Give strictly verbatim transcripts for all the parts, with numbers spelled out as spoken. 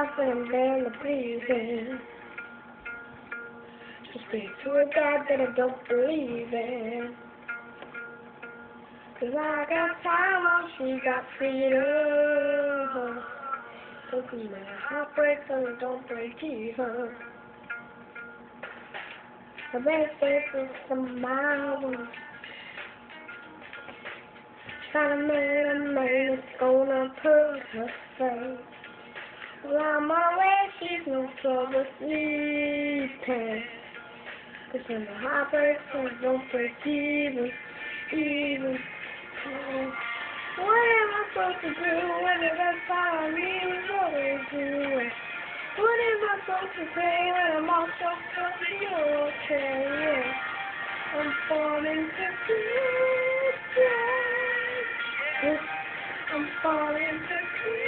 laugh and then the breathing. Just pray to a God that I don't believe in. Cause I got time while she got freedom. Doesn't matter how it breaks and it don't break even. The best thing is some miles. Trying to make a man that's gonna put her face. Well, I'm always, she's no trouble sleeping. Cause when the heart breaks and it don't break even, even. What am I supposed to do when the best part of me is always doing? What am I supposed to say when I'm all choked up? You're okay, yeah. I'm falling to pieces. I'm falling to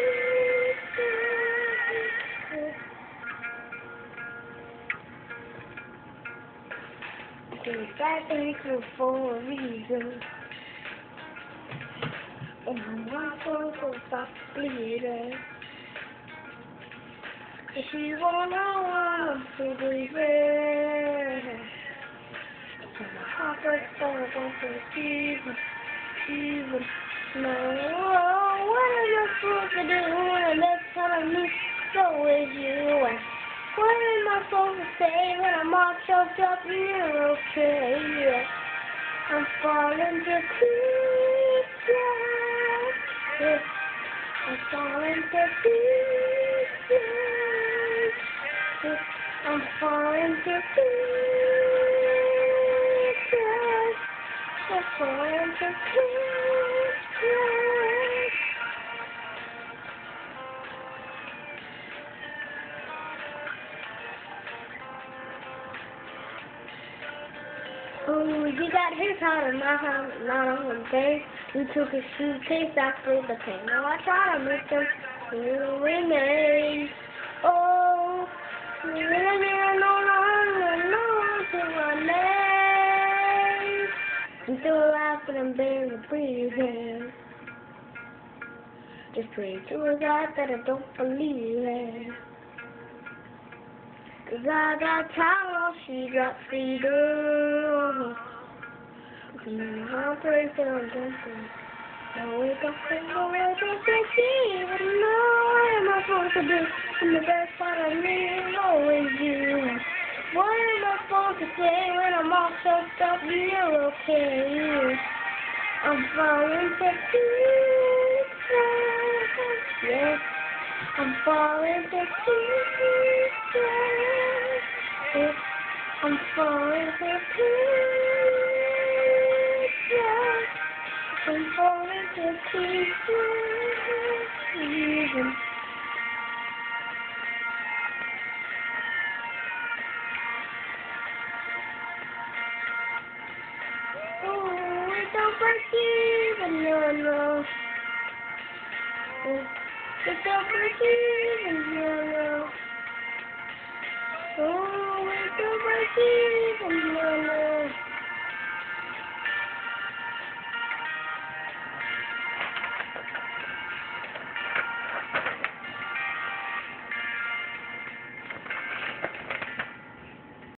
pieces. Cause bad things are for a reason. And I'm not supposed to stop bleeding. Cause she won't know I'm still breathing. So my heart breaks down, I don't break even, even. No, what am I supposed to do when that's telling me so is you? And what am I supposed to say when I'm all choked up and you're okay? Yeah. I'm falling to pieces. Yeah. I'm falling to pieces. Yeah. I'm falling to pieces. I'm falling to pieces. Oh, you got his heart and my heart, not on one thing. You took his suitcase, I feel the pain. Now I try to make them still remain. Oh, you really no longer know to my name. I'm still alive, but I'm barely breathing. Just pray to a God that I don't believe in. Cause I got time while she got freedom. Cause my heart breaks and I'm dancing. I wake up and go away just like she would know. What am I supposed to do? And the best part of me is always you. What am I supposed to say when I'm all choked up and you're okay? I'm falling to pieces. Yes, I'm falling to pieces. Yes, I'm falling to pieces. I'm falling to pieces. Even. Oh, it don't break even, no, no. Oh, it don't break even, no, no. Oh, it don't break even, no, no.